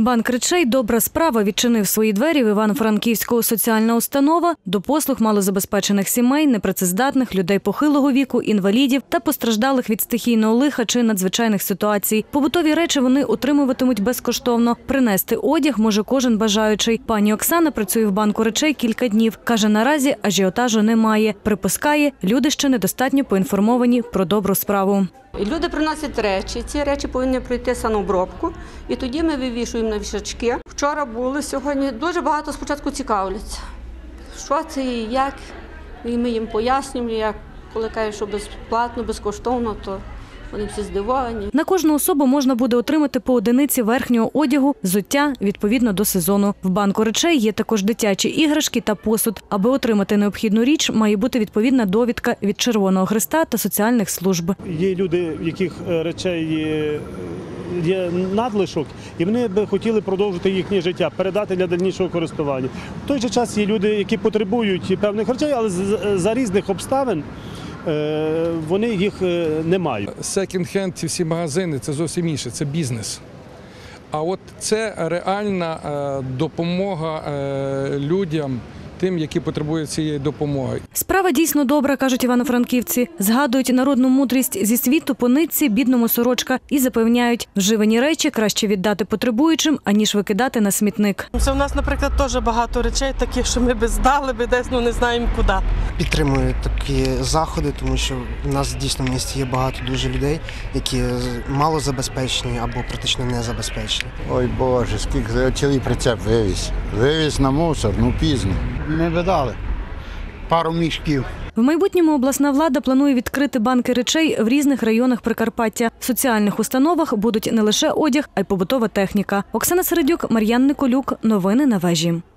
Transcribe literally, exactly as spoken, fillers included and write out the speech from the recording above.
Банк речей «Добра справа» відчинив свої двері в Івано-Франківську. Соціальна установа до послуг малозабезпечених сімей, непрацездатних, людей похилого віку, інвалідів та постраждалих від стихійного лиха чи надзвичайних ситуацій. Побутові речі вони отримуватимуть безкоштовно. Принести одяг може кожен бажаючий. Пані Оксана працює в банку речей кілька днів. Каже, наразі ажіотажу немає. Припускає, люди ще недостатньо поінформовані про добру справу. Люди приносять речі, ці речі повинні пройти санобробку, і тоді ми вивішуємо на вішачки. Вчора були, сьогодні дуже багато спочатку цікавляться, що це і як, і ми їм пояснюємо, як, коли кажуть, що безплатно, безкоштовно, то вони всі здивовані. На кожну особу можна буде отримати по одиниці верхнього одягу, взуття відповідно до сезону. В банку речей є також дитячі іграшки та посуд. Аби отримати необхідну річ, має бути відповідна довідка від Червоного Хреста та соціальних служб. Є люди, в яких речей є, є надлишок, і вони б хотіли продовжити їхнє життя, передати для дальнішого користування. В той же час є люди, які потребують певних речей, але за різних обставин вони їх не мають. Секонд-хенд, всі магазини – це зовсім інше, це бізнес. А от це реальна допомога людям, тим, які потребують цієї допомоги. Справа дійсно добра, кажуть івано-франківці. Згадують народну мудрість «зі світу по нитці бідному сорочка» і запевняють, вживані речі краще віддати потребуючим, аніж викидати на смітник. Це у нас, наприклад, теж багато речей таких, що ми би здали, би десь, ну не знаємо куди. Підтримую такі заходи, тому що в нас дійсно в місті є багато дуже людей, які мало забезпечені або практично не забезпечені. Ой Боже, скільки цілий прицеп вивіз. Вивіз на мусор, ну пізно. Ми би дали пару мішків. В майбутньому обласна влада планує відкрити банки речей в різних районах Прикарпаття. В соціальних установах будуть не лише одяг, а й побутова техніка. Оксана Середюк, Мар'ян Николюк. Новини на вежі.